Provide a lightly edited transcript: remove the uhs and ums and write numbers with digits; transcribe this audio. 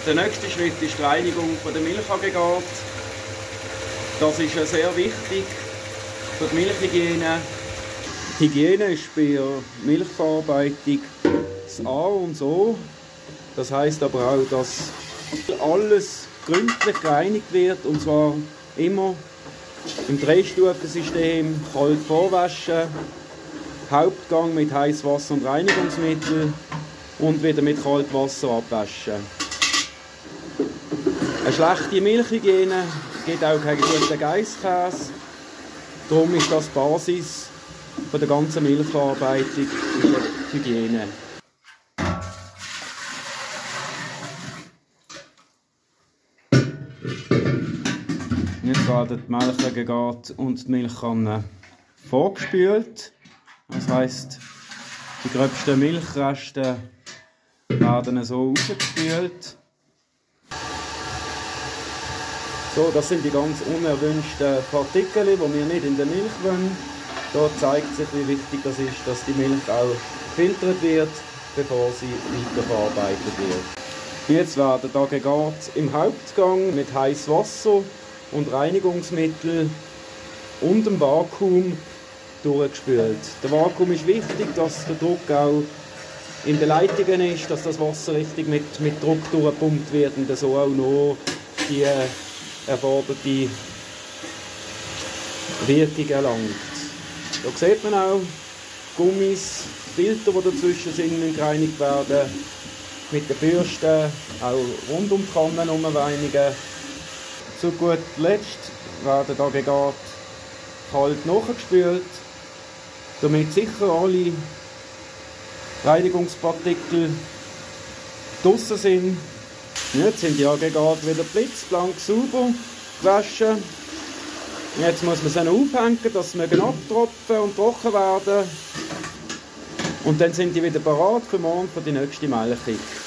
Der nächste Schritt ist die Reinigung der Milchaggregate. Das ist sehr wichtig für die Milchhygiene. Die Hygiene ist bei der Milchverarbeitung das A und O. Das heisst aber auch, dass alles gründlich gereinigt wird, und zwar immer im 3-Stufen-System: kalt vorwaschen, Hauptgang mit Heißwasser und Reinigungsmittel und wieder mit Kaltwasser abwaschen. Eine schlechte Milchhygiene gibt auch keinen guten Geisskäse. Darum ist das die Basis von der ganzen Milchverarbeitung, die Hygiene. Jetzt werden die Milchaggregate und die Milchkanne vorgespült. Das heisst, die gröbsten Milchreste werden so rausgespült. So, das sind die ganz unerwünschten Partikel, die wir nicht in der Milch wollen. Hier zeigt sich, wie wichtig das ist, dass die Milch auch gefiltert wird, bevor sie weiterverarbeitet wird. Jetzt werden die Aggregate im Hauptgang mit heißem Wasser und Reinigungsmittel und dem Vakuum durchgespült. Der Vakuum ist wichtig, dass der Druck auch in den Leitungen ist, dass das Wasser richtig mit Druck durchgepumpt wird und so auch noch die erforderte Wirkung erlangt. Da sieht man auch Gummis, Filter, die dazwischen sind, gereinigt werden. Mit den Bürsten auch rund um die Kanne reinigen. Zu guter Letzt werden die Aggregate kalt nachgespült, damit sicher alle Reinigungspartikel draussen sind. Jetzt sind die Aggregate wieder blitzblank sauber gewaschen. Jetzt muss man sie aufhängen, dass sie abtropfen und trocken werden. Und dann sind die wieder bereit für morgen für die nächste Melkung.